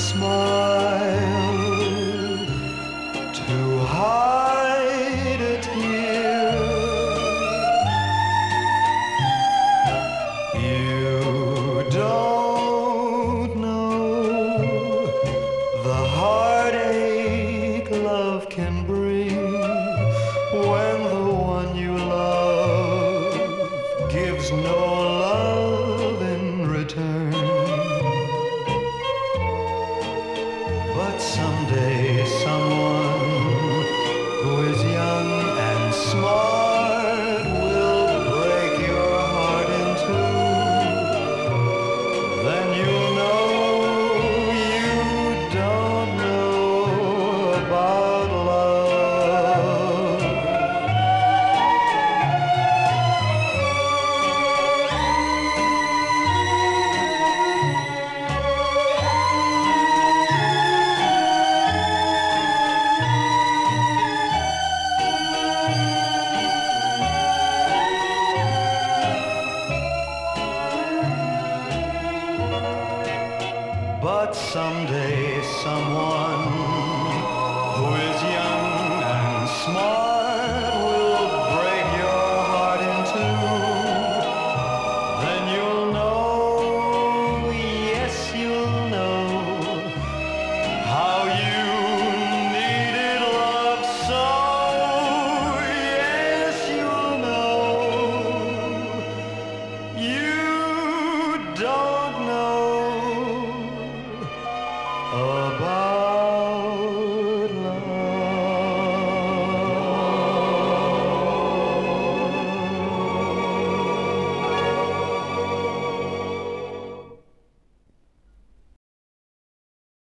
smile to hide a tear. You don't know the heartache love can bring when the one you love gives no love in return. But someday someone who is young and smart will break your heart in two. Then you'll know you don't know about love. But someday someone who is young and smart